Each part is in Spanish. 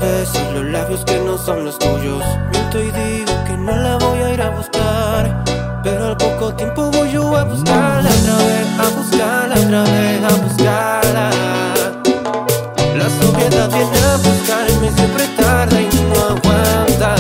besos, los labios que no son los tuyos. Miento y digo que no la voy a ir a buscar, pero al poco tiempo voy yo a buscarla otra vez, a buscarla otra vez, a buscarla. La sobriedad viene a buscarme, siempre tarda y no aguanta.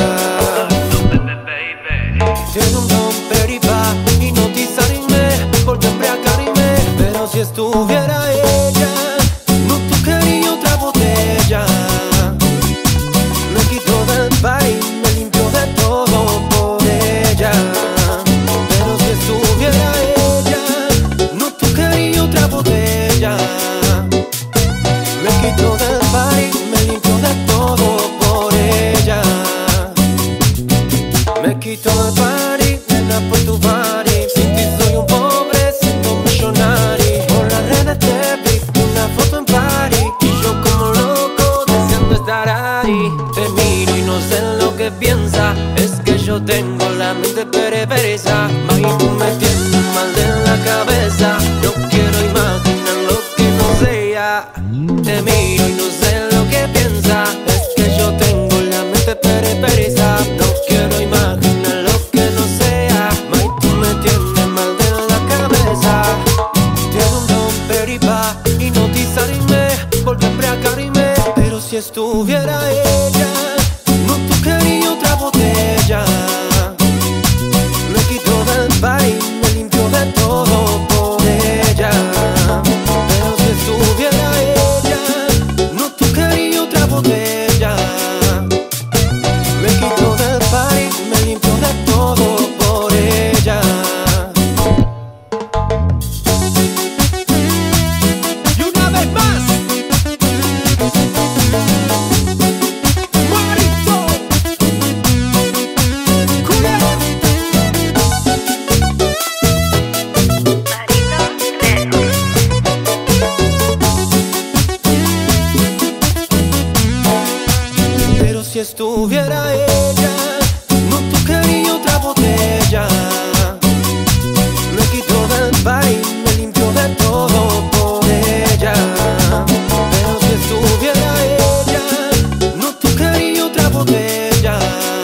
Tiene un don peripa, hipnotizarme, porque embriagarme. Pero si estuviera ella, no tocaría otra botella. Me quito del party, me limpio de todo por ella. Pero si estuviera ella, no tocaría otra botella. Me quito del party, me limpio de todo por ella. Me quito del party, nena, por tu body. Sin ti soy un pobre, siendo millonario. Por las redes te vi una foto en party, y yo como loco deseando estar ahí. Te miro y no sé lo que piensa, es que yo tengo la mente perversa. Ay, tú me tienes mal de la cabeza, no quiero imaginar lo que no sea. Te miro y no sé lo que piensa, es que yo tengo la mente perversa. No quiero imaginar lo que no sea. Ay, tú me tienes mal de la cabeza. Tiene un don peripa, hipnotizarme, porque embriagarme. Pero si estuviera ella, no tocaría otra botella. Me quito del party, me limpio de todo por ella. Pero si estuviera ella, no tocaría otra botella. Me quito del party, me limpio de todo por ella. Y una vez más, Marito, culero. Pero si estuviera ella, no tocaría otra botella. Me quito del party, me limpio de todo por ella. Pero si estuviera ella, no tocaría otra botella.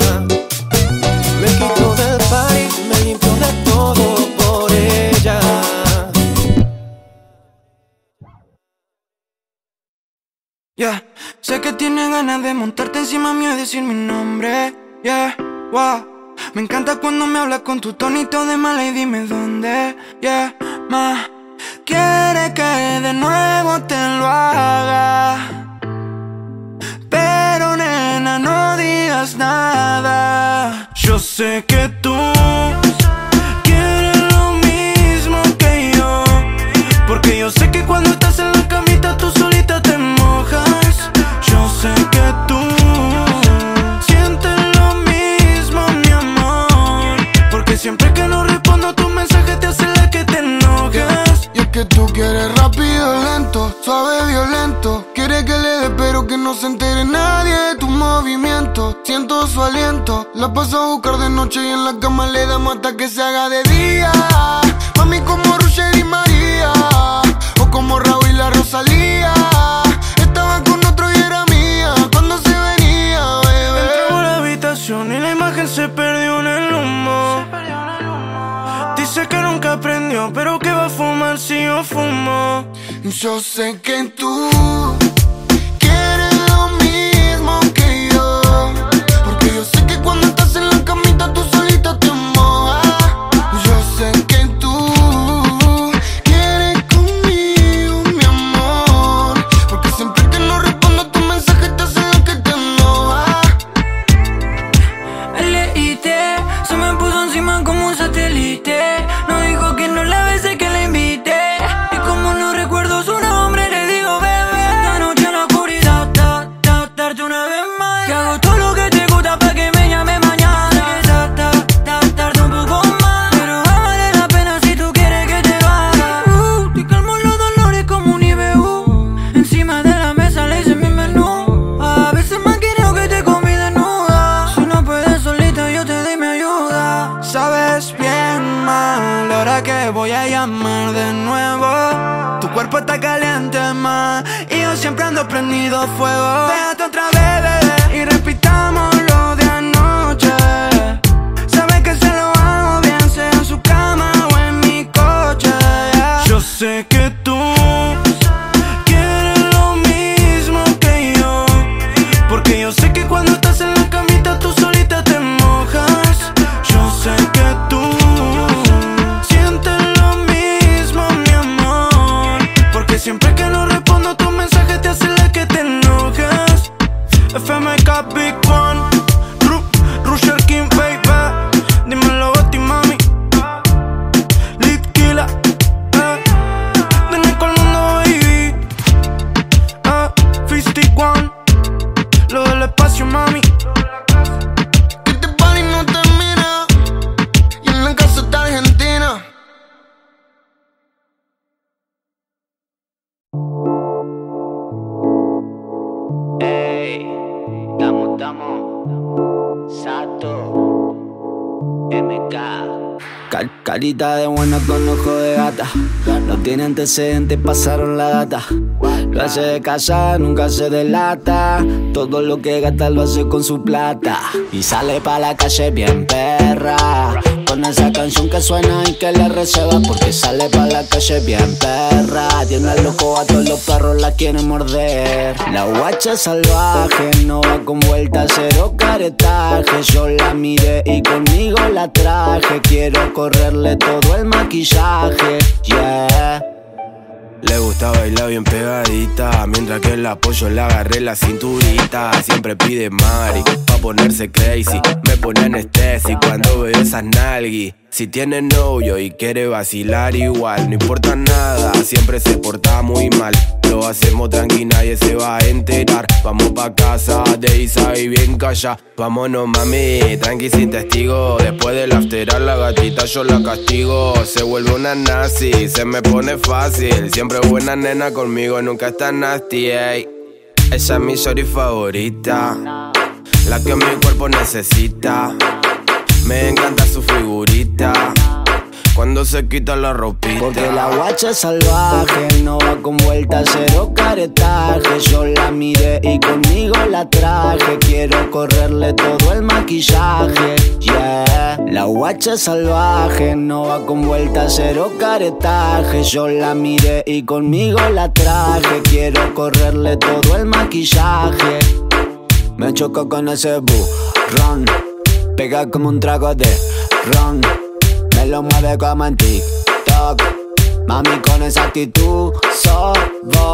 Me quito del party, me limpio de todo por ella. Yeah, sé que tienes ganas de montarte encima mío y decir mi nombre. Yeah, wow. Me encanta cuando me hablas con tu tonito de mala y dime dónde. Yeah, ma. Quiere que de nuevo te lo haga, pero nena, no digas nada. Yo sé que tú quieres lo mismo que yo, porque yo sé que cuando estás en la camita tú solita te mojas. Yo sé que tú sientes lo mismo, mi amor, porque siempre que no respondo a tus mensajes te hace la que te enojas. Y es que tú quieres rápido, lento, suave, violento. Quieres que le dé pero que no se entere nadie de tus movimientos. Siento su aliento, la paso a buscar de noche y en la cama le damos hasta que se haga de día. Mami como Roger y María, o como Raúl y la Rosalía. Estaba con otro y era mía cuando se venía, bebé. Entramos a la habitación y la imagen se perdió en el humo. Dice que nunca aprendió, pero que va a fumar si yo fumo. Yo sé que tú quieres lo mismo que yo, porque yo sé que cuando estás en la camita tú solita te mojas. Yo sé que tú quieres conmigo, mi amor, porque siempre que no respondo a tu mensaje te hace lo que te enoja. Leíste, se me puso encima como un satélite. No dijo que no la besé, que la invité. Y como no recuerdo su nombre, le digo bebé. Esta noche en la oscuridad, darte una vez más. Que hago todo lo que te gusta pa' que me llame mañana. Darte un poco más, pero va a valer la pena si tú quieres que te lo haga. Te calmo los dolores como un IBU. Encima de la mesa le hice mi menú. A veces más quiero que te comí desnuda. Si no puedes solita yo te doy mi ayuda. Sabes bien mal la hora que voy a llamar de nuevo. Tu cuerpo está caliente más y yo siempre ando prendido fuego. Déjate otra vez, bebé. FMK Big One, Rusher King, baby. Dímelo, Betty, mami. Litquila, Tenés con el mundo, baby. Fisty One, lo del espacio, mami. Este party no termina y en la casa está Argentina. Ey, estamos, Sato, MK. Carita de buena con ojo de gata. No tiene antecedentes, pasaron la data. Lo hace de casa, nunca se delata. Todo lo que gasta lo hace con su plata. Y sale pa' la calle bien perra, con esa canción que suena y que le receba. Porque sale pa' la calle bien perra. Tiene al loco a todos los perros, la quieren morder. La guacha salvaje, no va con vuelta, cero caretaje. Yo la miré y conmigo la traje. Quiero correrle todo el maquillaje, yeah. Le gusta bailar bien pegadita, mientras que el apoyo le agarré la cinturita. Siempre pide Mari, pa' ponerse crazy. Me pone anestésico cuando veo esas nalguis. Si tiene novio y quiere vacilar igual, no importa nada, siempre se porta muy mal. Lo hacemos tranqui, nadie se va a enterar. Vamos pa' casa de Isa y bien calla. Vámonos mami, tranqui sin testigo. Después del after a la gatita yo la castigo. Se vuelve una nazi, se me pone fácil. Siempre buena nena conmigo, nunca está nasty, ey. Ella es mi shorty favorita, la que mi cuerpo necesita. Me encanta su figurita cuando se quita la ropita. Porque la guacha es salvaje, no va con vuelta, cero caretaje. Yo la miré y conmigo la traje. Quiero correrle todo el maquillaje, yeah. La guacha es salvaje, no va con vuelta, cero caretaje. Yo la miré y conmigo la traje. Quiero correrle todo el maquillaje. Me choco con ese burrón, pega como un trago de ron. Me lo mueve como en TikTok, mami con esa actitud sobo.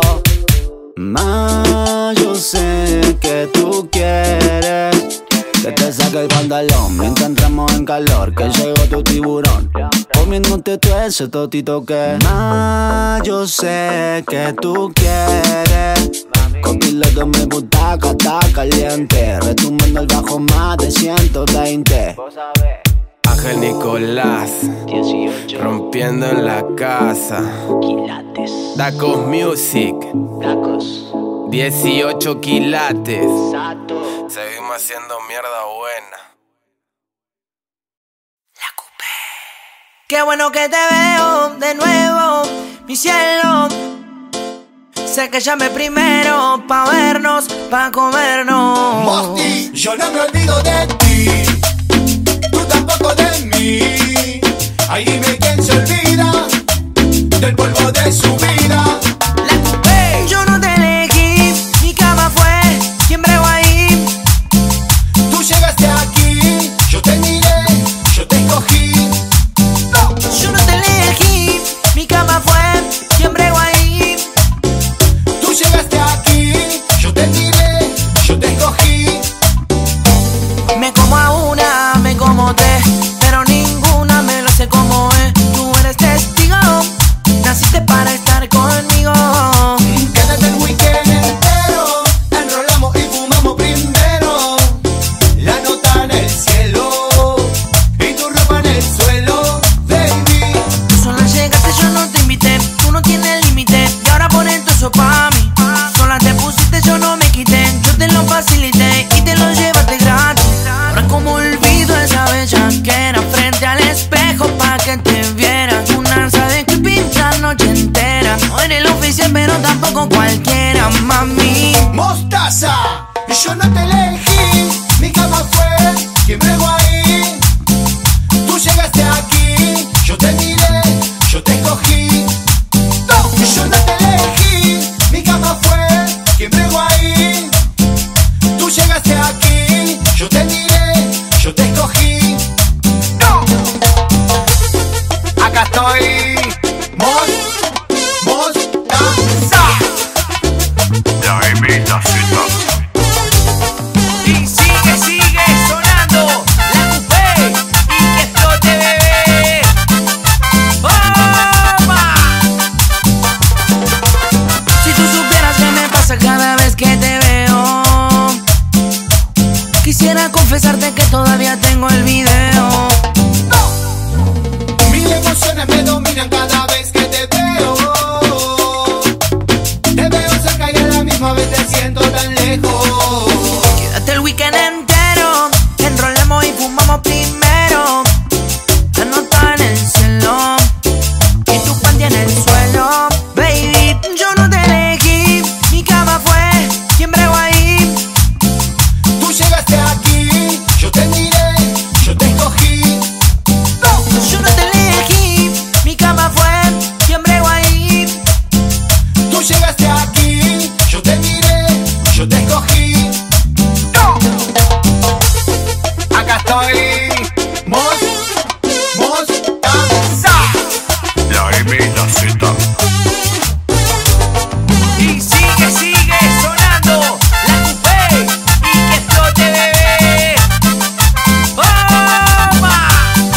Ma, yo sé que tú quieres que te saque el pantalón mientras entramos en calor, que llegó tu tiburón comiéndote todo ese totito que. Ma, yo sé que tú quieres. Copiloto de mi butaca está caliente, retumbando el bajo más de 120. Ángel Nicolás, 18 rompiendo en la casa. quilates. Tacos Music, Tacos, 18 quilates. Sato. Seguimos haciendo mierda buena. Qué bueno que te veo de nuevo, mi cielo. Sé que llamé primero pa' vernos, pa' comernos. Mosti, yo no me olvido de ti, tú tampoco de mí. Ahí dime quién se olvida del polvo de su vida. Yo no te elegí, mi cama fue quien bregó ahí. Tú llegaste aquí, yo te miré, yo te escogí. No. Yo no te elegí, mi cama fue quien bregó ahí. Tú llegaste aquí, yo te miré, yo te escogí. Me como a una, me como tres, pero ninguna me lo sé como es. Tú eres testigo, naciste para estar conmigo. Quédate el weekend entero, enrolamos y fumamos primero. La nota en el cielo y tu ropa en el suelo, baby. Tú sola llegaste, yo no te invité. Tú no tienes límite y ahora ponen todo eso pa' mí. Sola te pusiste, yo no me quité. Yo te lo facilité y te lo llevaste gratis. Ahora como olvido esa bella que era frente al espejo pa' que te vieras. Una sabe que pinta la noche entera. No eres el oficial pero tampoco cualquiera, mami. Mostaza, yo no te elegí, mi cama fue quien bregó ahí. Tú llegaste aquí, yo te miré, yo te escogí. No, yo no te elegí, mi cama fue quien bregó ahí. Tú llegaste aquí, yo te miré, yo te escogí. No, acá estoy, Mostaza. La imitación. Quisiera confesarte que todavía tengo el video. Mil emociones me dominan cada vez que te veo. Te veo cerca y a la misma vez te siento tan lejos. Quédate el weekend entero, enrolemos y fumamos primero. La nota en el cielo y tu panty en el suelo. Baby, yo no te elegí, mi cama fue quien bregó ahí. Tú llegaste aquí, yo te miré, yo te escogí. No, yo no te elegí, mi cama fue quien bregó ahí. Tú llegaste aquí, yo te miré, yo te escogí. Acá estoy, Mostaza. La M y la Z. Y sigue sonando la coupé y que explote, bebé. ¡Toma!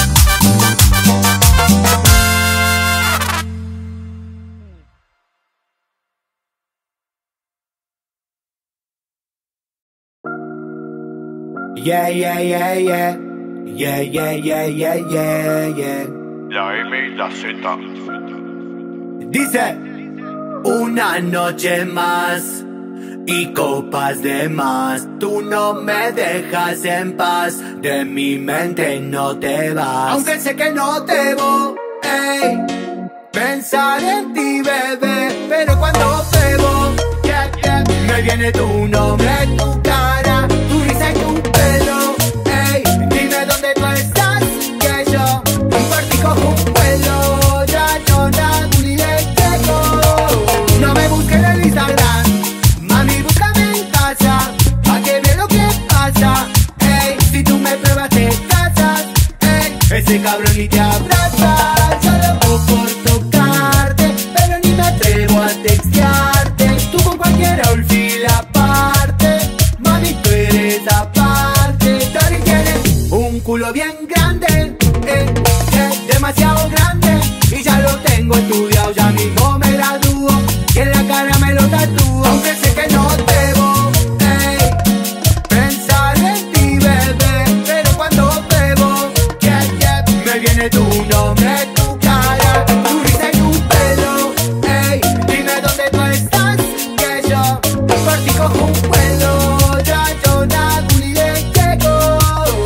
Yeah, yeah, yeah, yeah. Yeah, yeah, yeah, yeah, yeah, yeah. La M y la Z. Dice: una noche más y copas de más. Tú no me dejas en paz, de mi mente no te vas. Aunque sé que no debo, ey, pensar en ti, bebé, pero cuando bebo, yeah, yeah, me viene tu nombre, tu cara, tu risa y tu pelo. Ey, dime dónde tú estás, que yo por ti cojo un vuelo. Ya yo nada ni le llego. No me busques en el Instagram, mami, búscame en casa, pa' que veas lo que pasa. Ey, si tú me pruebas te casas. Ey, ese cabrón ni te abraza. Solo por tocarte, pero ni me atrevo a textearte. Tú con cualquiera olvida aparte, mami, tú eres aparte. Tori tiene un culo bien grande, demasiado grande, y ya lo tengo estudiado, ya mismo me gradúo, y en la cara me lo tatúo. Aunque sé que no debo, ey, pensar en ti, bebé, pero cuando bebo, yeah, yeah, me viene tu nombre, tu cara, tu risa y tu pelo. Ey, dime dónde tú estás, que yo por ti cojo un vuelo. Ya yo nada ni le llego.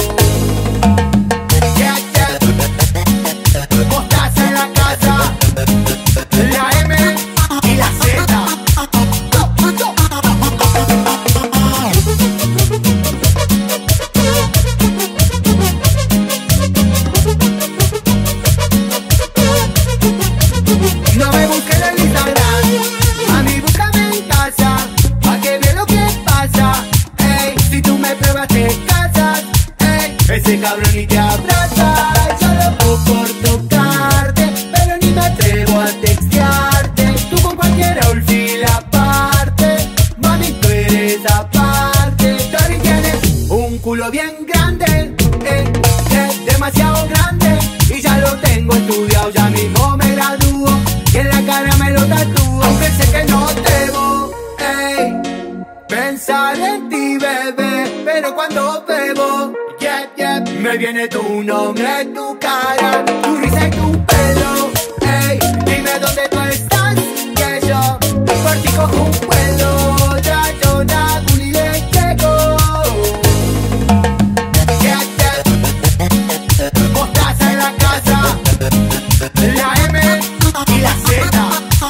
Yeah, yeah. Mostaza en la casa, la M y la Z. No me busques en el Instagram, mami, búscame en casa, pa' que veas lo que pasa. Ey, si tú me pruebas te casas. Ey, ese cabrón ni te abraza. Solo por tocarte, pero ni me atrevo a textearte. Tú con cualquiera olvida aparte, mami, tú eres aparte. Tori tiene un culo bien grande, demasiado grande, y ya lo tengo estudiado, ya mismo me gradúo, y en la cara me lo tatúo. Aunque sé que no debo, ey, pensar en ti, bebé, pero cuando bebo, yeah, yeah, me viene tu nombre, tu cara, tu risa y tu pelo. Ey, dime dónde tú estás, que yo por ti cojo un vuelo. Ya yo nada ni le llego. Yeah, yeah. Mostaza en la casa, la M y la Z.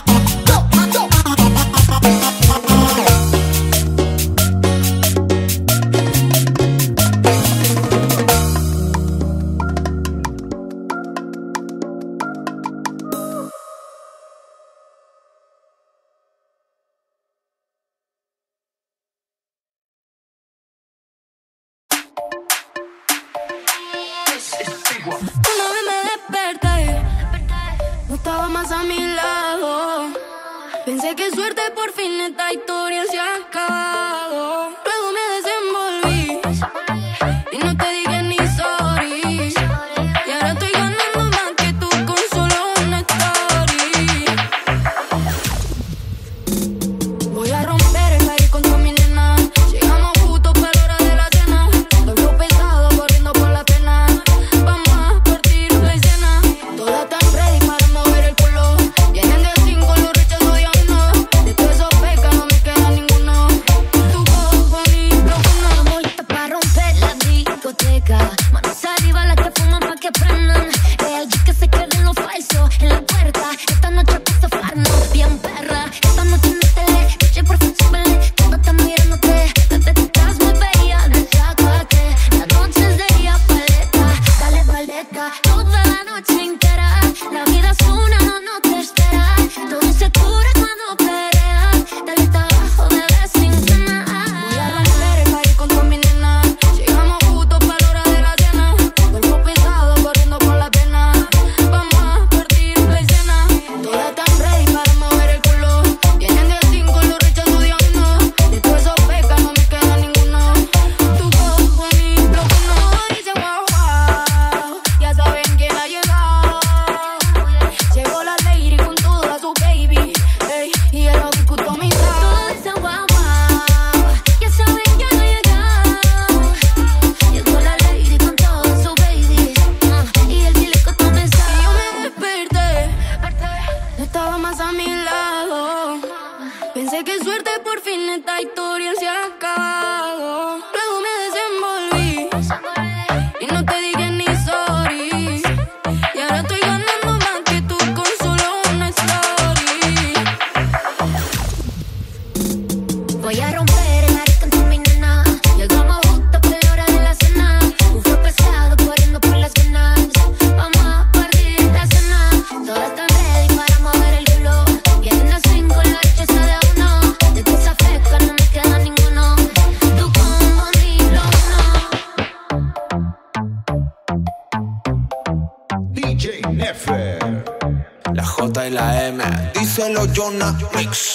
Una vez me desperté, no estaba más a mi lado. Pensé que suerte, por fin esta historia se ha acabado. Luego me desenvolví y no te dije ni sorry. Y ahora estoy ganando más que tú con solo una story. Voy a romper el party con toda mi nena. Llegamos justo para la hora de la cena. La J y la M. Díselo, Jonah Mix.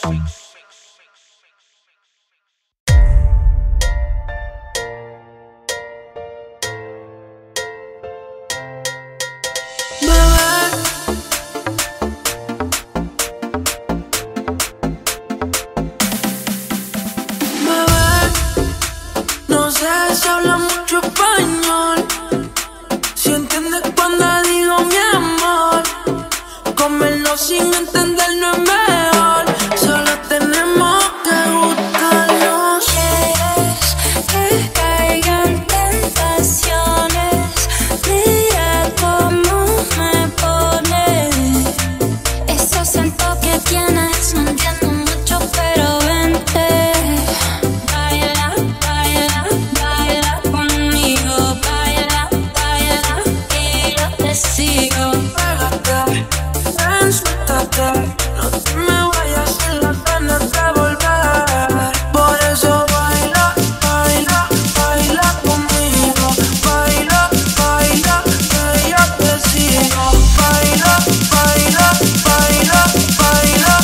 No sé si habla mucho español, si entiendes cuando digo mi amor. Comernos sin entender no es mejor, solo tenemos que gustarnos. Quieres que caigan tentaciones, mira cómo me pones. Ese acento que tienes, no entiendo mucho, pero vente. Baila, baila, baila conmigo. Baila, baila, y yo te sigo. Pégate, ven, suéltate, no te me vayas sin las ganas de volver. Por eso baila, baila, baila conmigo. Baila, baila, que yo te sigo. Baila, baila, baila, baila,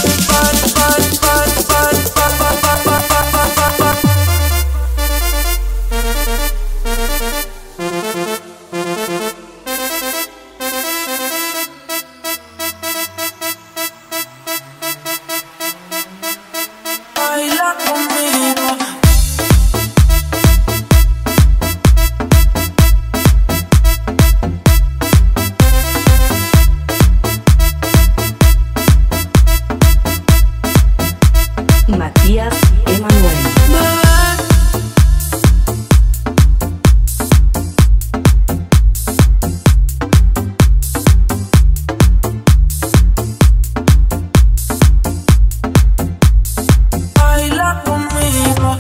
baila conmigo. Matías Emanuel. Baila conmigo.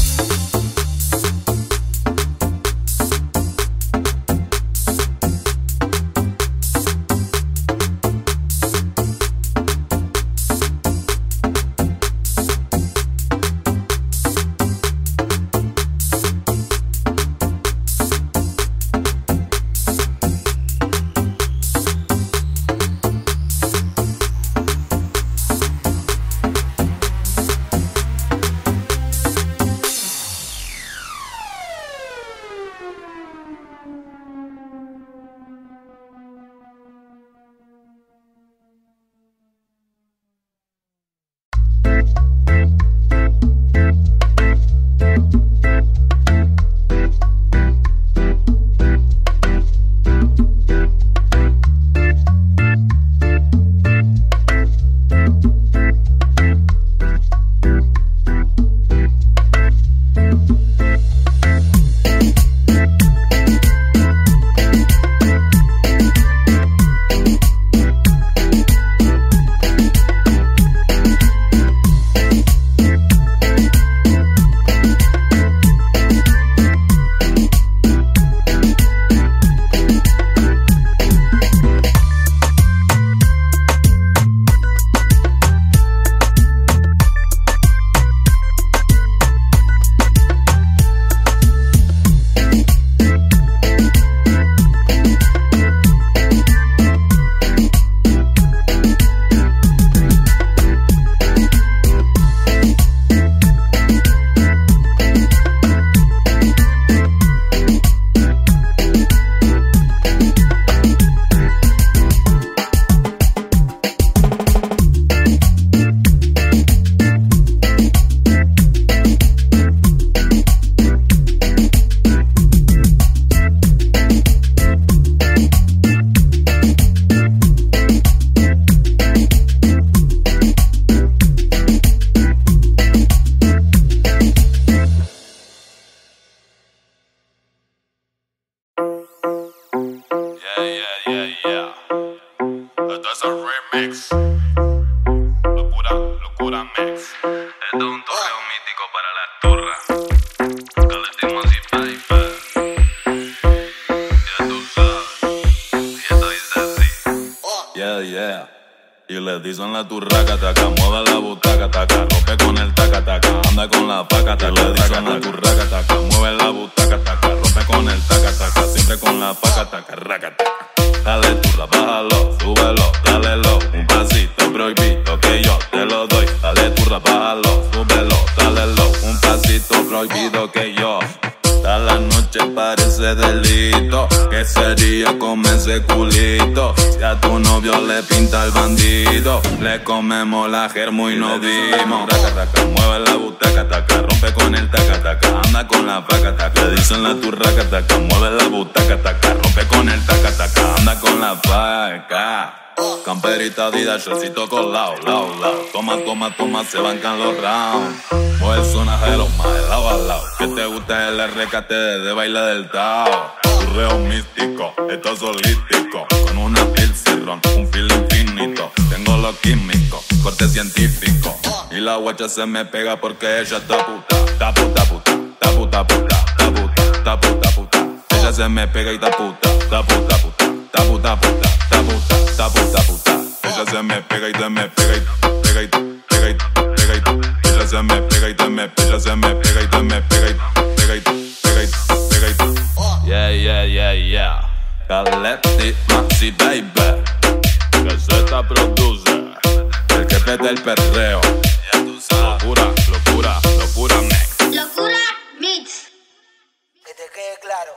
Locura Mix. Esto es un torneo mítico para las turras. Colectimos y Piper. Ya tú sabes. Y esto dice así. Yeah. Y le dicen la turraca, taca. Mueve la butaca, taca. Rompe con el taca, taca. Anda con la paca, taca. Le dicen la turraca, taca. Mueve la butaca, taca. Rompe con el taca, taca. Siempre con la paca, taca. Raca, taca. Dale turra, bájalo. que yo. Toda la noche parece delito. ¿Qué sería comer ese culito? Si a tu novio le pinta el bandido, le comemos la germo y nos dimos. Taca, taca, mueve la butaca, taca, rompe con el taca, taca, anda con la vaca, taca. Le dicen la turraca, taca, mueve la butaca, taca, rompe con el taca, taca, anda con la vaca. Camperita Adidas, shortcito colado, lao, lao. Toma, toma, toma, se bancan los rounds. Mueve sonajero, más de lado a lado. Que te gusta el RKT de baile del Tao. Tu reo místico, esto es holístico. Con una pilcerrón, un filo infinito. Tengo lo químico, corte científico. Y la guacha se me pega porque ella está puta. Ta puta, puta, ta puta, puta, ta puta, ta puta, puta. Ella se me pega y ta puta, ta puta, puta, ta puta, puta, ta puta, ta puta, puta. Ella se me pega y te me pega y pega y pega y pega y. Ella se me pega y te me pega, ella se me pega y te me pega y pega y pega y pega y. Yeah, yeah, yeah, yeah. Caletti, Maxi, baby. Que Z produce. El jefe del perreo. Ya tú sabes. Locura, locura, locura mix. Locura mix. Que te quede claro.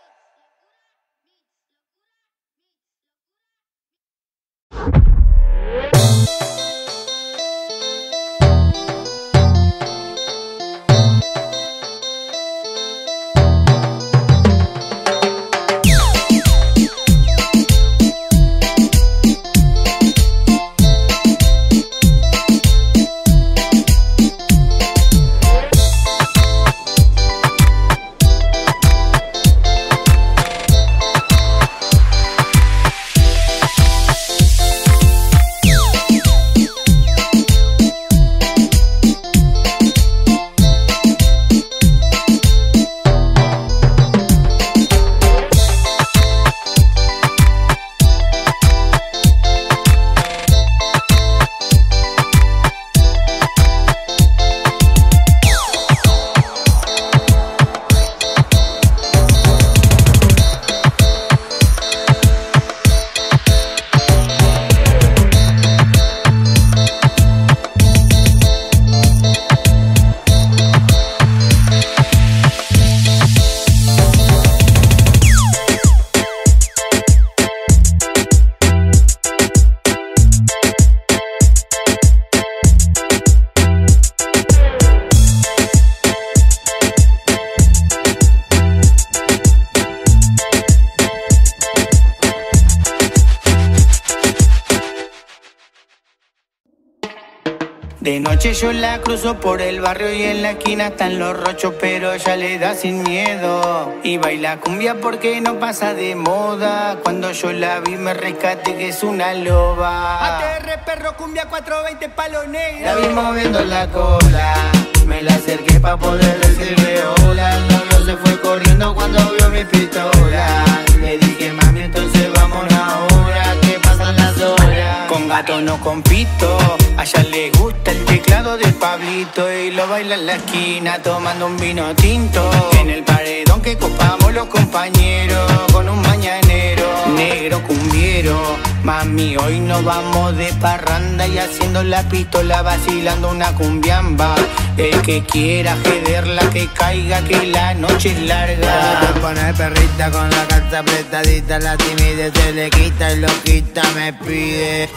De noche yo la cruzo por el barrio y en la esquina están los rochos, pero ella le da sin miedo y baila cumbia porque no pasa de moda. Cuando yo la vi me rescaté que es una loba. ATR perro cumbia 420 palo negro. La vi moviendo la cola, me la acerqué pa' poder decirle hola. El novio se fue corriendo cuando vio mi pistola. Le dije mami entonces vámonos ahora, que pasan las horas. Con gato no compito, a ella le gusta el teclado de Pablito y lo baila en la esquina tomando un vino tinto. En el paredón que copamos los compañeros con un mañanero negro cumbiero. Mami, hoy nos vamos de parranda y haciendo la pistola vacilando una cumbiamba. El que quiera jederla que caiga, que la noche es larga. Te pone perrita con la carta apretadita, la timidez se le quita y loquita me pide.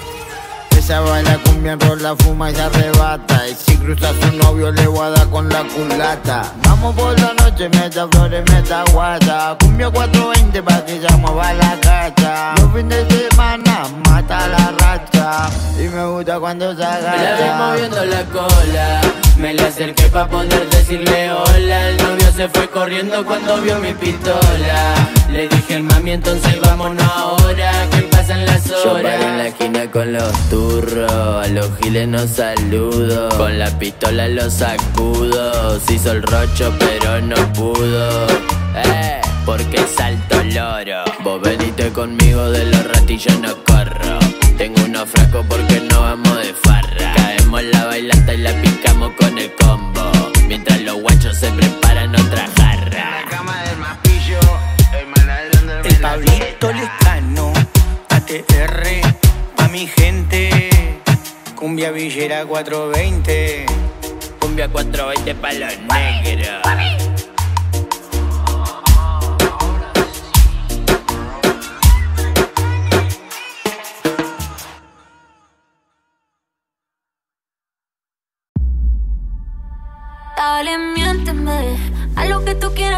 Esa baila cumbia, enrola, fuma y se arrebata. Y si cruza a su novio le voy a dar con la culata. Vamos por la noche, meta flores, meta guata. Cumbia 420 pa' que ya mueva la cacha. Los fines de semana mata la racha y me gusta cuando se agacha. Me la vi moviendo la cola, me la acerqué pa' poder decirle hola. El novio se fue corriendo cuando vio mi pistola. Le dije mami entonces vámonos ahora, que pasan las horas. Yo paro en la esquina con los turros, a los giles no saludo. Con la pistola los sacudo, se hizo el rocho pero no pudo. Porque salto loro. Vos venite conmigo, de los ratillos no corro. Tengo unos frascos porque no vamos de farra. Caemos la bailanta y la picamos con el combo, mientras los guachos se preparan otra jarra. La cama del mapillo, el maladrón del el Pablito Lescano, ATR, pa' mi gente. Cumbia Villera 420. Cumbia 420 pa' los negros.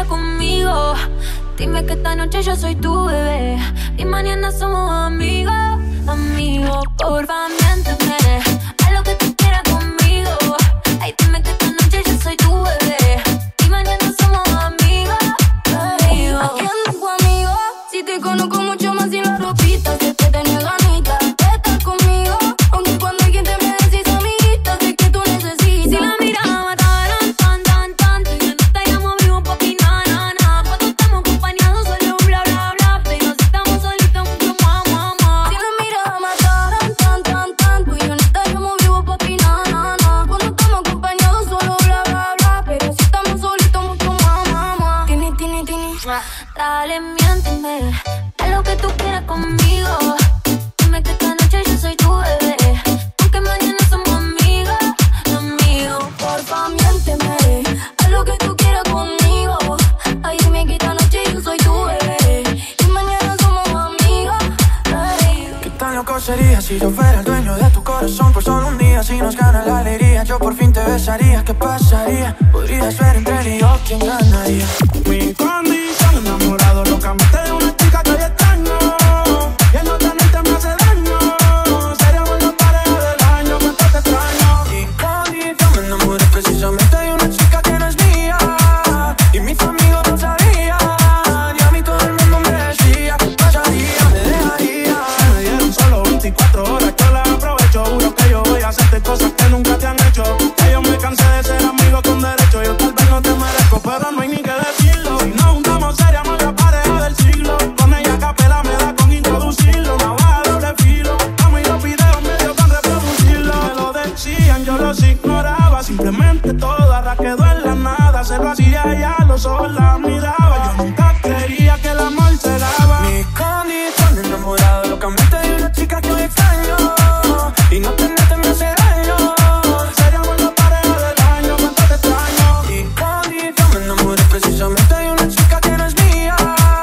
quieras conmigo. Dime que esta noche yo soy tu bebé y mañana somos amigos, amigos. Porfa, miénteme, haz lo que tú quieras conmigo. Ay, dime que esta noche yo soy tu bebé y mañana somos amigos, amigos. ¿A quién tengo amigo? Si te conozco mucho más sin la ropita, sé que tenés ganitas de estar conmigo. Aunque cuando alguien te me decís amiguita, sé que tú necesitas. Si la mirada mataran tan, tan, tan, tú y yo no estaríamos vivos pa' opinar, na, na. Cuando estamos acompañados solo un bla, bla, bla, pero si estamos solitos mucho más, más, más. Si la mirada mataran tan, tan, tan, tú y yo no estaríamos vivos pa' opinar, na, na. Cuando estamos acompañados solo bla, bla, bla, pero si estamos solitos mucho más, más, más. Tini, tini, tini, dale, miénteme, haz lo que tú quieras conmigo. Dime que esta noche yo soy tu bebé, aunque mañana somos amigos, amigos. Porfa, miénteme, haz lo que tú quieras conmigo. Ay, dime que esta noche yo soy tu bebé y mañana somos amigos, amigos. ¿Qué tan loco sería si yo fuera el dueño de tu corazón por solo un día? Si nos gana la alegría, yo por fin te besaría. ¿Qué pasaría? Podrías ver entre él y yo quién ganaría. Mi condición, enamorado locamente de una chica que hoy extraño, y el no tenerte me hace daño. Seríamos la pareja del año, cuánto te extraño. Mi condición, me enamoré precisamente de una chica que no es mía, y mis amigos no sabían, y a mí todo el mundo me decía que pasaría, me dejaría. Me dieron solo 24 horas, yo las aprovecho. Juro que yo voy a hacerte cosas que nunca te han hecho. Que yo me cansé de ser amigo con derecho. Yo tal vez no te merezco, pero no hay ni que decirlo. Si nos juntamos seríamos la pareja del siglo. Con ella a capela me da con introducirlo. Una baja doble filo, amo y los videos medio con reproducirlo. Me lo decían, yo los ignoraba. Simplemente todo ahora quedó en la nada. Se lo hacía ya, los ojos la miraba. Yo nunca creía que el amor se daba. Mi condición, enamorado locamente de una chica que hoy extraño, y no tenerte me hace daño. Seríamos la pareja del año, cuánto te extraño. Mi condición, me enamoré precisamente de una chica que no es mía,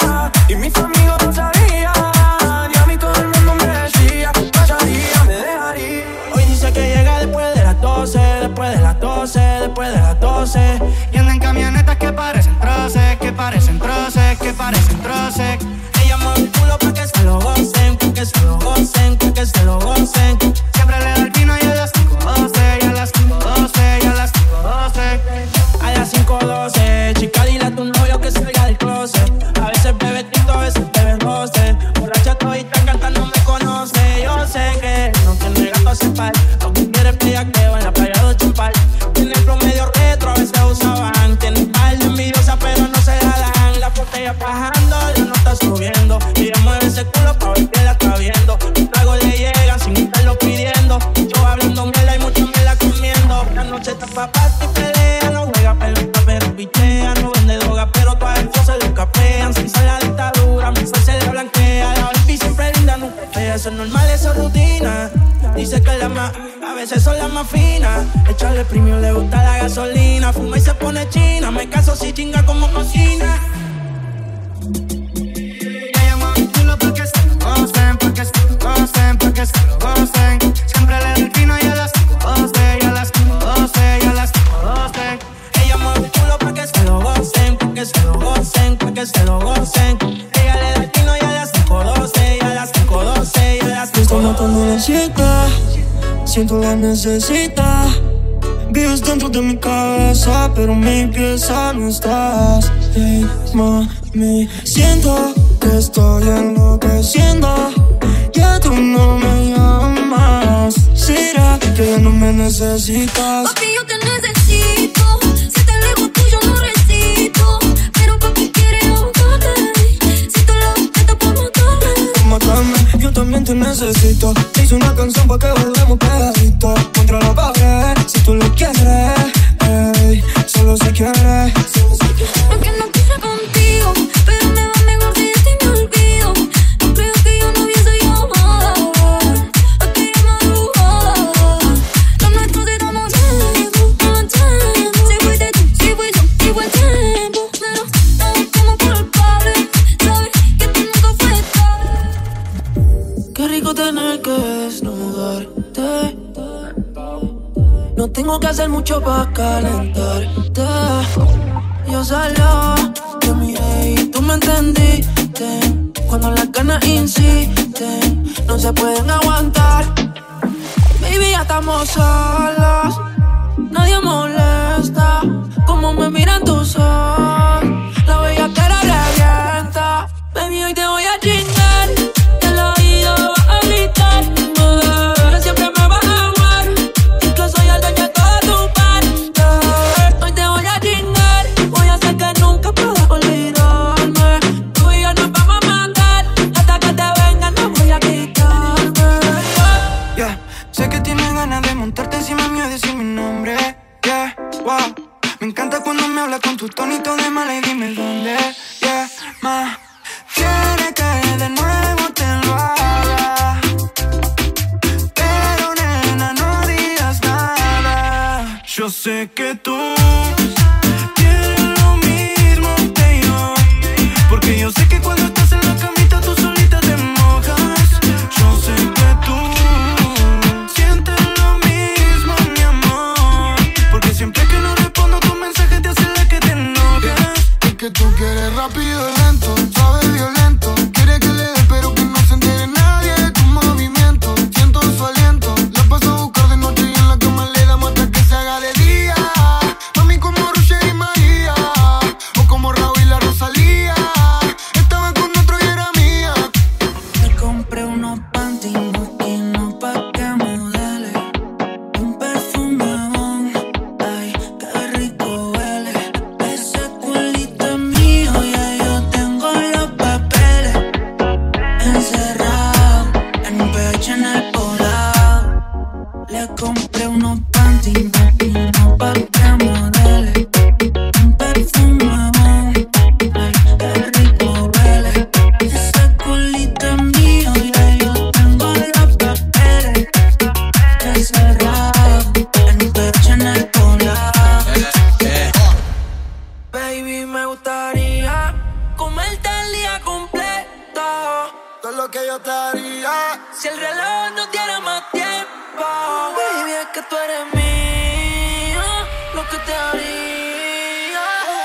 y mis amigos no sabían, y a mí todo el mundo me decía que pasaría, me dejaría. Hoy dice que llega después de las 12, después de las 12, después de las 12. Y anda en camionetas que parecen troces, que parecen troces, que parecen troces. Ella mueve el culo pa' que se lo gocen, pa' que se lo gocen, pa' que se lo gocen. Siempre le da el vino y a las 5:12, y a las 5:12, y a las 5:12. A las 5:12, chica, dile a tu novio que salga del closet. A veces bebe tinto, a veces bebe roce. Borracha todita cantando me conoce. Yo sé que no tiene gato a cepar, lo que quiere es bellaqueo en la playa de Champal. Tiene el promedio retro, a veces usaban. Tiene un par de envidiosas pero no se la dan. La botella bajando, ya no está subiendo. Y ella mueve ese culo pa' ver que la está viendo. Los tragos le llegan sin estarlo pidiendo. Yo hablando mierda y mucho me la comiendo. La noche está pa' parte y pelea. No juega pelota pero pichea. No vende droga pero todas el se lo capean. Sin ser la dictadura, mi sol se le blanquea. La baby siempre linda, nunca fea. Eso es normal, eso es rutina. Dice que las más, a veces son las más finas. Echarle premio, le gusta la gasolina. Fuma y se pone china. Me caso si chinga como cocina. Ella mueve el culo porque se lo gocen, porque se lo gocen, porque se lo gocen. Siempre le da el vino y a las 5:12, y a las 5:12, y a las 5:12. Ella mueve el culo porque se lo gocen, porque se lo gocen, porque se lo gocen. Ella le da el vino y a las 5:12, y a las 5:12, y a las 5:12. Estoy matando la cita, siento la necesita. Vives dentro de mi cabeza, pero mi pieza no estás. Hey, mami, siento que estoy enloqueciendo. Ya tú no me llamas. ¿Será que ya no me necesitas? Papi, yo te necesito. Si te alejo tuyo no resisto. Pero papi quiere ahogarte. Si tú lo buscas por matarme. Yo también te necesito. Te hice una canción pa' que volvemos pegaditos contra la pared. Si tú lo quieres, ey, solo si quieres. No que no quise contigo, pero me va mejor si de ti me olvido. No creo que yo no hubiese llamado aquella madrugada. Lo nuestro se da más tiempo, más tiempo. Si fuiste tú, si fui yo, si fue el tiempo. Pero no buscamos culpable, sabes que tú nunca fuiste. Qué rico tener que desnudarte. No tengo que hacer mucho pa' calentarte. Yo solo encendiste. Cuando las ganas insisten, no se pueden aguantar. Baby, ya estamos solos, nadie molesta. Como me miran tus ojos, la bellaquera revienta. Baby, hoy te voy a chingar, te lo oído vas a gritar. Siempre me vas a amar, y que soy el dueño de toda tu parte. Hoy te voy a chingar, voy a hacer que nunca puedas olvidarme. Tú y yo nos vamos a matar, hasta que te vengan no voy a quitarme. Yeah, sé que tienes ganas de montarte encima mío y decir mi nombre. Yeah, wow. Me encanta cuando me hablas con tu tonito de mala y dime dónde. Yeah, ma. Quiere que de nuevo te lo haga, pero nena no digas nada. Yo sé que tú quieres lo mismo que yo, porque yo sé que cuando estás en la camita tú solita te mojas. Yo sé que tú sientes lo mismo, mi amor, porque siempre que no respondo tus mensajes te hace la que te enojas. Es que tú quieres rápido y lento, suave y violento. Quiere que le dé pero que no se entere nadie de tu movimiento. Siento su aliento, la paso a buscar de noche y en la cama le damos hasta que se haga de día. Mami como Roger y María, o como Raúl y la Rosalía. Estaba con otro y era mía. Me compré unos panties moquinos pa' que modele, un perfumón, ay, qué rico huele. Ese culito es mío, ya yo tengo los papeles encerrados en un pecho en el poblado. Le compré unos panties moquinos pa' que modele, un perfumón, ay, qué rico huele. Ese culito es mío, ya yo tengo los papeles encerrados en un pecho en el poblado. Baby, me gustaría comerte el día completo. Todo lo que yo te haría. Si el reloj no tiene más tiempo, baby, es que tú eres mío, lo que te haría.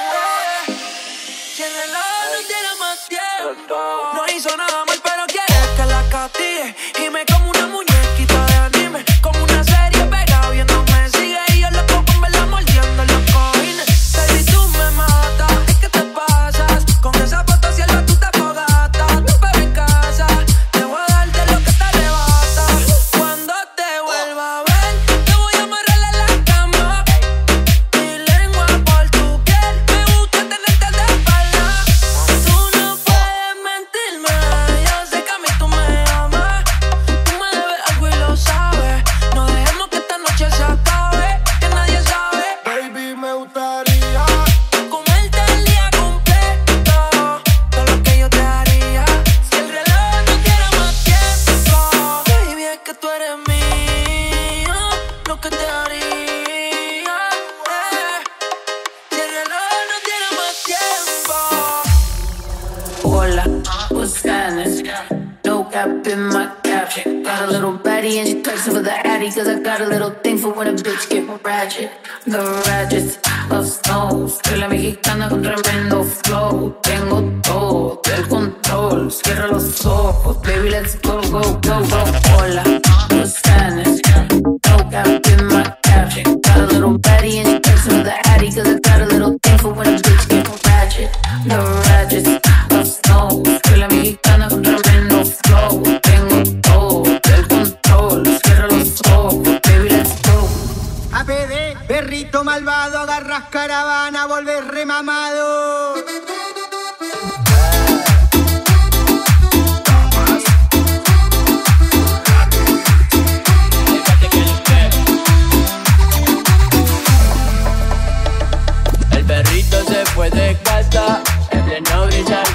Si el reloj no tiene más tiempo, no hizo nada mal, pero quiere que la castigue y me como una muñequita de anime, como una serie pegada viéndome sigue y yo loco con verla mordiendo los cojines. Baby, tú me matas, es que te pasas con esa foto cielo tú te fogatas. Pero en casa te voy a dar de lo que te arrebata. Cuando te vuelva a ver te voy a amarrarle la cama, mi lengua por tu piel, me gusta tenerte de espalda. Tú no puedes mentirme, yo sé que a mí tú me amas. Tú me debes algo y lo sabes. No dejemos que esta noche se acabe, que nadie sabe. Baby, me gustaría Comerte el día completo, todo lo que yo te haría. Si el reloj no tiene más tiempo, baby, es que tú eres mío, lo que te haría. Si el reloj no tiene más tiempo. Hola, what's happening? No cap in my caption. Got a little baddie and she texting for the addy, cause I got a little thing for when a bitch get ratchet. The ratchets of snows, soy la mexicana con tremendo flow. Tengo todo el control, cierra los ojos, baby, let's go, go, go, go. Hola, what's happening? No cap in my caption. Got a little baddie and she texting for the addy, cause I got a little thing for when a bitch get ratchet. The ratchets of snows, soy la mexicana con tremendo flow. Tengo todo el control, cierra los ojos, baby, let's go. APD, perrito malvado, agarras caravana, volver remamado. El perrito se fue de casa, en pleno brilla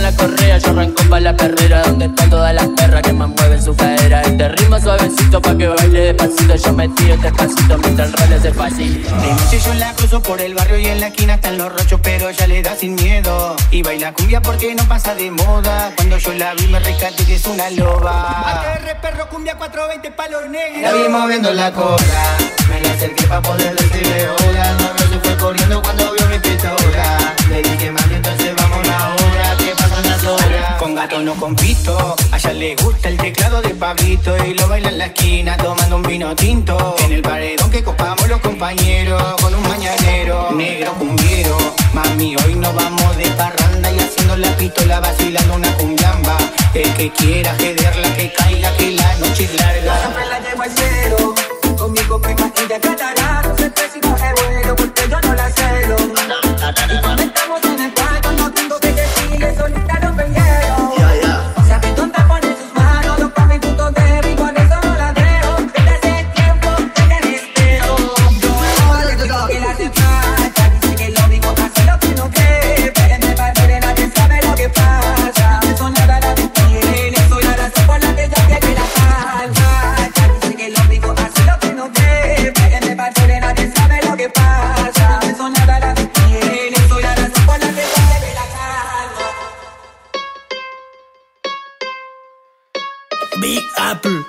la correa, yo arranco pa' la perrera. Donde están todas las perras que más mueven su cadera. Este ritmo suavecito pa' que baile despacito. Yo me tiro despacito mientras el rol hace pasito. De noche yo la cruzo por el barrio y en la esquina están los rochos, pero ella le da sin miedo. Y baila cumbia porque no pasa de moda. Cuando yo la vi me rescaté que es una loba. ATR perro cumbia 420 palos negros. La vi moviendo la cola, me la acerqué pa' poder decirle hola. El novio se fue corriendo cuando vio mi pistola. Le dije mami entonces vamos ahora, ¿qué pasa en las horas? Con gato no compito, a ella le gusta el teclado de Pablito. Y lo baila en la esquina tomando un vino tinto. En el paredón que copamos los compañeros con un mañanero negro cumbiero. Mami, hoy nos vamos de parranda y haciendo la pistola vacilando una cumbiamba. El que quiera jederla que caiga, que la noche es larga. Siempre la llevo al cielo, conmigo me imagino catará. No sé si coger vuelo porque yo no la celo. Y cuando estamos en el cuarto no tengo que decirle, solita no peleo. Se apretó tapón en sus manos, los papi putos de con eso no la veo. Desde hace tiempo que te deseo. Yo le digo que la hace falta, dice que lo digo hace lo que no cree. Pérenme para ver, nadie sabe lo que pasa. Eso nada la detiene, soy la razón por la que yo llegué la falta. Dice que lo digo hace lo que no cree. Pérenme para ver, nadie sabe lo que pasa. Eso nada la detiene, soy la razón por la que yo llegué la calma. Big Apple.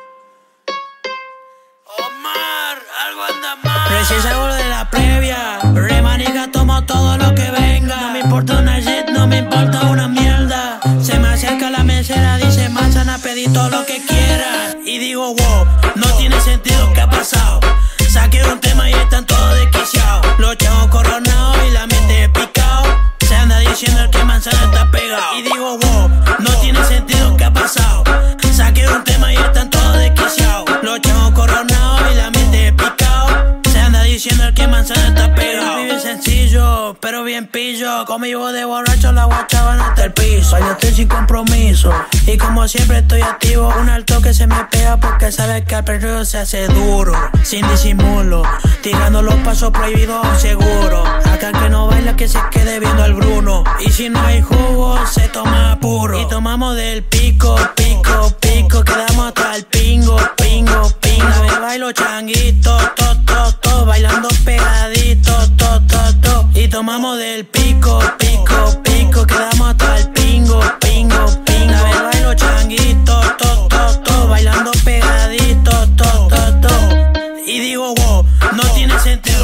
Omar, algo anda mal. Recién salgo de la previa, remanica, tomo todo lo que venga. No me importa una shit, no me importa una mierda. Se me acerca la mesera, dice manzana, pedí todo lo que quiera. Y digo wow, no tiene sentido, ¿qué ha pasado? Saqué un tema y están todos desquiciados. Los chavos coronados y la mente picao. Se anda diciendo el que manzana está pegado. Y digo wow, no tiene sentido, ¿qué ha pasado? Saqué un tema y están todos desquiciados. Los chavos coronados y la mente picao. Se anda diciendo el que manzana está pegado. Vive sencillo, pero bien pillo. Conmigo de borracho la guachaban hasta el piso. Bailo estoy sin compromiso y como siempre estoy activo. Un alto que se me pega porque sabe que al perreo se hace duro. Sin disimulo, tirando los pasos prohibidos a un seguro. Acá el que no baila que se quede viendo al Bruno. Y si no hay jugo se toma puro. Y tomamos del pico, pico, pico. Quedamos hasta el pingo, pingo, pingo. A ver bailo changuito, to, to, to. Bailando pegadito, to, to, to. Y tomamos del pico, pico, pico. Quedamos hasta el pingo, pingo, pingo. A ver bailo changuito, to, to, to. Bailando pegadito, to, to, to. Y digo wow, no tiene sentido.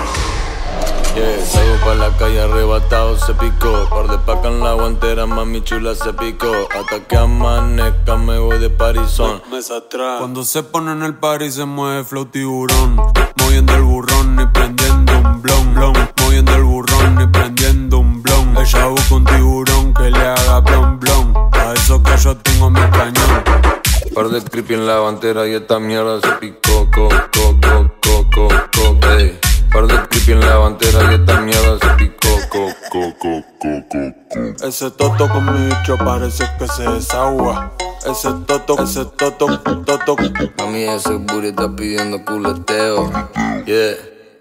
Yeah, salgo pa' la calle arrebatado, se picó. Par de paca en la guantera, mami chula se picó. Hasta que amanezca me voy de parizón. Cuando se pone en el party se mueve flow tiburón. Moviendo el burrón y prendiendo un blon, blon. Moviendo el burrón y prendiendo un blon. Ella busca un tiburón que le haga blon, blon. A eso que yo tengo mi cañón. Par de creepy en la guantera y esta mierda se picó, co, co, co, co, co, co, ey. Par de creepy en la guantera y esta mierda se picó, co, co, co, co, co, co. Ese toto con mi bicho parece que se desagua. Ese toto, toto. Mami, ese booty está pidiendo culeteo, yeah.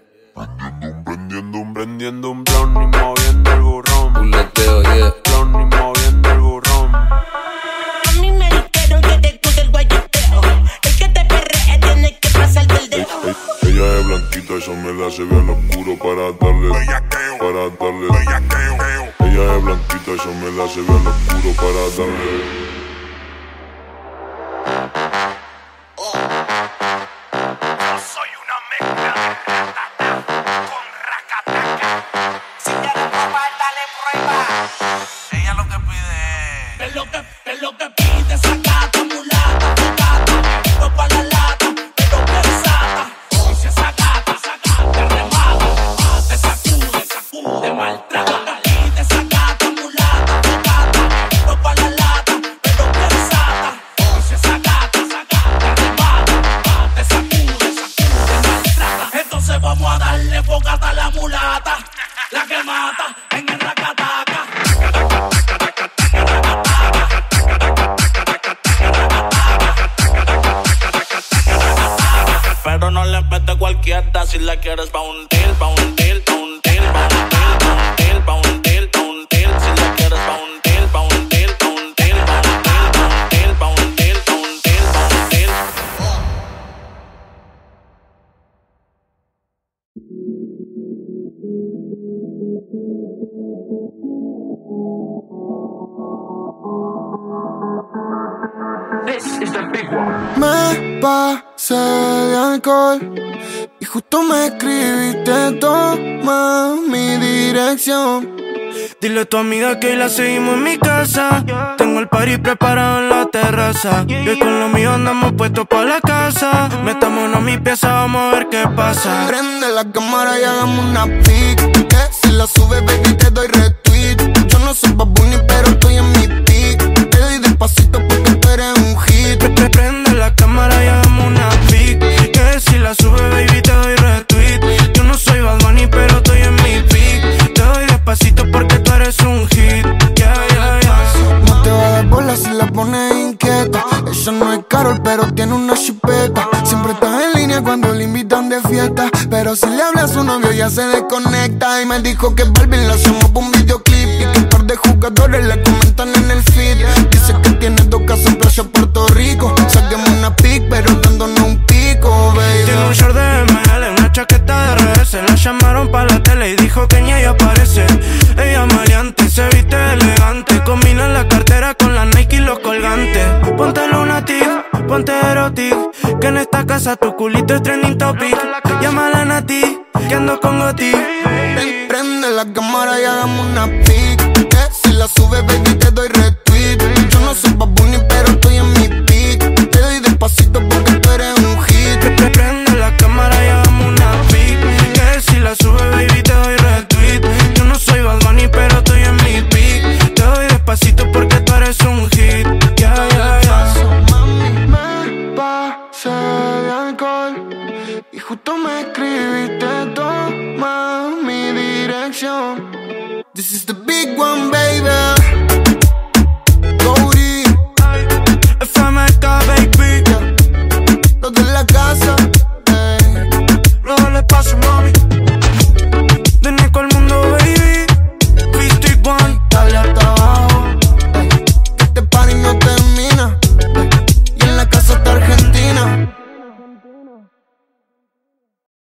Prendiendo un blon y moviendo el burrón. Culeteo, yeah. Blon y moviendo el burrón. A mí me dijeron que te gusta el guayeteo. El que te perrea tiene que pasarte el dedo. Ella es blanquita, yo me la llevé al oscuro para darle. Ella es blanquita, yo me la llevé al oscuro para darle. Ella lo que pide es lo que pide esa gata mulata, no pa' la lata, pero pensada. Y si esa gata te remata, te sacude, te maltrata. Lo que pide esa gata mulata, no pa' la lata, pero pensada. Y si esa gata te remata, te sacude, te maltrata. Entonces vamos a darle fogata a la mulata, la que mata en el racataca. Pero no le mete cualquiera si la quieres pa' un deal, pa' un deal, pa' un deal, pa' un deal, pa' un deal, pa' un deal, pa' un deal. Si la quieres pa' un deal, pa' Me pasé de alcohol y justo me escribiste, toma mi dirección. Dile a tu amiga que hoy la seguimos en mi casa. Tengo el party preparado en la terraza. Y hoy con lo mío andamos puestos pa' la casa. Metámonos a mi pieza, vamos a ver qué pasa. Prende la cámara y hagamos una pic. Que si la subes, baby, te doy retweet. Yo no soy Bad Bunny, pero estoy en mi pic. Te doy despacito porque tú eres un hit. Prende la cámara y hagamos una pic. Que si la subes, baby, te doy retweet. Yo no soy Bad Bunny, pero estoy en mi pic. Te doy despacito porque tú eres un hit. Yeah, yeah, yeah. No te va a dar bola si la pones inquieta. Ella no es Karol, pero tiene una chipeta. Siempre estás en línea cuando le invitan de fiesta. Pero si le habla a su novio ya se desconecta. Y me dijo que Balvin la hacemos por un videoclip. Y que un par de jugadores le comentan en el feed. Dice que tiene 2 casas en Playa Puerto Rico. Saquemos una pic, pero dándonos un pico, baby. Tiene un short de ML, una chaqueta de RS. La llamaron pa' la tele y dijo que ni ella aparece. Ella maleante, se viste elegante. Combina la cartera con la Nike y los colgantes. Ponte lunatic, ponte erotic. Que en esta casa tu culito es trending topic. Llámala a Nati, que ando con Goti. Prende la cámara y hagamos una pic. Que si la subes, baby, te doy retweet. Yo no soy Bad Bunny, pero estoy en mi pic. Te doy despacito porque tú eres un hit. Prende la cámara y hagamos una pic. Que si la subes, baby, te doy retweet. Yo no soy Bad Bunny, pero estoy en mi pic. Te doy despacito porque tú eres un hit. Yeah, yeah, yeah. Mami, me pasé de alcohol y justo me escribiste, toma mi dirección. This is the big one, baby. Cody, FMK, baby. los de la casa, No le paso, mami.